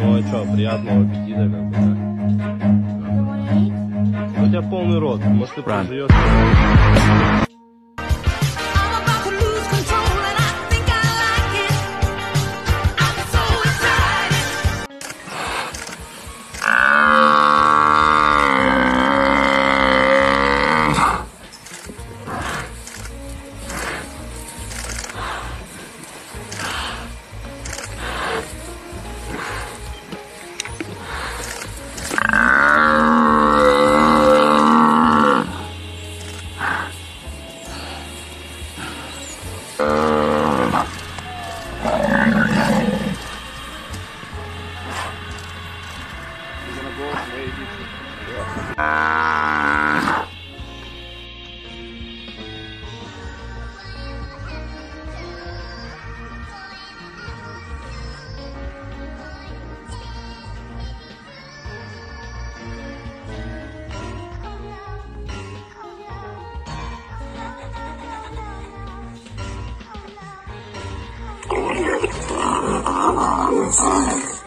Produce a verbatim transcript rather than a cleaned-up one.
Ну а что, приятного аппетита, как бы, да? У тебя полный рот, может ты проживешь. Sorry.